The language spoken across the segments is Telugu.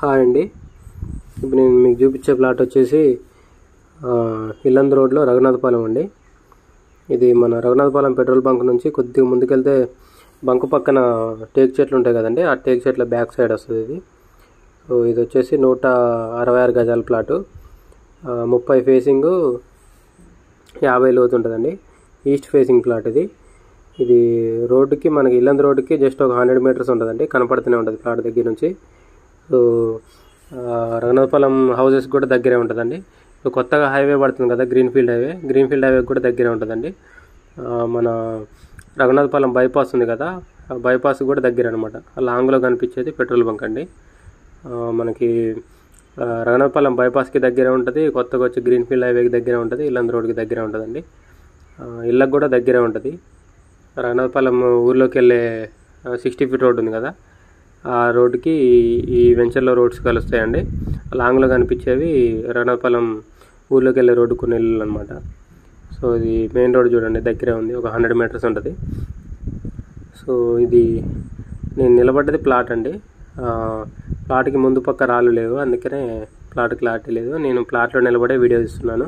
హాయ్ అండి. ఇప్పుడు నేను మీకు చూపించే ప్లాట్ వచ్చేసి ఇల్లందు రోడ్లో రఘునాథపాలెం అండి. ఇది మన రఘునాథపాలెం పెట్రోల్ బంక్ నుంచి కొద్దిగా ముందుకెళ్తే బంక్ పక్కన టేక్ చెట్లు ఉంటాయి కదండి, ఆ టేక్ చెట్ల బ్యాక్ సైడ్ వస్తుంది ఇది. సో ఇది వచ్చేసి 166 గజాల ప్లాటు, 30 ఫేసింగ్ 50 లోతు ఉంటుందండి. ఈస్ట్ ఫేసింగ్ ప్లాట్ ఇది. ఇది రోడ్డుకి మనకి ఇల్లందు రోడ్డుకి జస్ట్ ఒక 100 మీటర్స్ ఉంటుందండి, కనపడుతూనే ఉంటుంది ప్లాట్ దగ్గర నుంచి. సో రఘునాథపాలెం హౌసెస్ కూడా దగ్గరే ఉంటుందండి. ఇప్పుడు కొత్తగా హైవే పడుతుంది కదా, గ్రీన్ఫీల్డ్ హైవే కూడా దగ్గరే ఉంటుందండి. మన రఘునాథపాలెం బైపాస్ ఉంది కదా, ఆ బైపాస్ కూడా దగ్గర అనమాట. లాంగ్లో కనిపించేది పెట్రోల్ బంక్ అండి. మనకి రఘునాథపాలెం బైపాస్కి దగ్గరే ఉంటుంది, కొత్తగా వచ్చి గ్రీన్ఫీల్డ్ హైవేకి దగ్గరే ఉంటుంది, ఇల్లందు రోడ్కి దగ్గరే ఉంటుందండి. ఇళ్ళకు కూడా దగ్గరే ఉంటుంది. రఘునాథపాలెం ఊర్లోకి వెళ్ళే 60 ఫీట్ రోడ్ ఉంది కదా, ఆ రోడ్డుకి ఈ వెంచర్లో రోడ్స్ కలుస్తాయండి. లాంగ్లో కనిపించేవి రఘునాథపాలెం ఊర్లోకి వెళ్ళే రోడ్డు కొన్ని ఇళ్ళు అనమాట. సో ఇది మెయిన్ రోడ్ చూడండి, దగ్గరే ఉంది, ఒక 100 మీటర్స్ ఉంటుంది. సో ఇది నేను నిలబడ్డది ప్లాట్ అండి. ప్లాట్కి ముందు పక్క రాళ్ళు లేవు, అందుకనే ప్లాట్ క్లారిటీ లేదు. నేను ప్లాట్లో నిలబడే వీడియో ఇస్తున్నాను.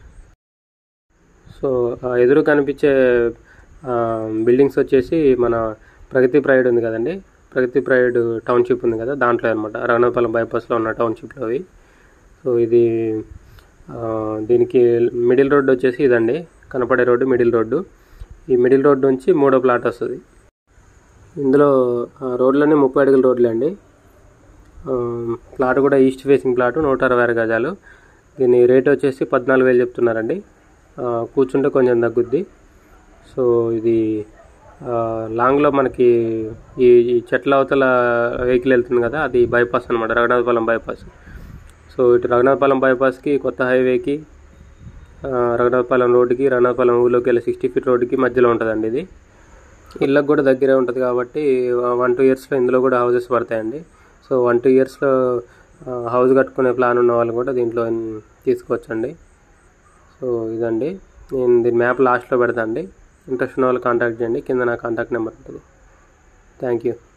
సో ఎదురు కనిపించే బిల్డింగ్స్ వచ్చేసి మన ప్రగతి ప్రైడ్ ఉంది కదండి, ప్రగతి ప్రైడ్ టౌన్షిప్ ఉంది కదా, దాంట్లో అనమాట. రఘునాథపాలెం బైపాస్లో ఉన్న టౌన్షిప్లో అవి. సో ఇది దీనికి మిడిల్ రోడ్డు వచ్చేసి ఇదండి, కనపడే రోడ్డు మిడిల్ రోడ్డు. ఈ మిడిల్ రోడ్డు నుంచి 3వ ప్లాట్ వస్తుంది. ఇందులో రోడ్లన్నీ 30 అడుగుల రోడ్లే అండి. ప్లాట్ కూడా ఈస్ట్ ఫేసింగ్ ప్లాట్, 166 గజాలు. దీని రేట్ వచ్చేసి 14,000 చెప్తున్నారండి. కూర్చుంటే కొంచెం తగ్గుద్ది. సో ఇది లాంగ్లో మనకి ఈ చెట్ల అవతల వెహికల్ వెళ్తుంది కదా, అది బైపాస్ అనమాట, రఘునాథపాలెం బైపాస్. సో ఇటు రఘునాథపాలెం బైపాస్కి, కొత్త హైవేకి, రఘునాథపాలెం రోడ్డుకి, రఘునాథపాలెం ఊళ్ళోకి వెళ్ళే 60 ఫీట్ రోడ్డుకి మధ్యలో ఉంటుందండి ఇది. ఇళ్ళకు కూడా దగ్గరే ఉంటుంది కాబట్టి 1-2 ఇయర్స్లో ఇందులో కూడా హౌసెస్ పడతాయండి. సో 1-2 ఇయర్స్లో హౌస్ కట్టుకునే ప్లాన్ ఉన్న వాళ్ళు కూడా దీంట్లో తీసుకోవచ్చండి. సో ఇదండి, నేను దీని మ్యాప్ లాస్ట్లో పెడతా అండి. ఇంట్రెస్ట్ ఉన్న వాళ్ళు కాంటాక్ట్ చేయండి, కింద నా కాంటాక్ట్ నెంబర్ ఉంటుంది. Thank you.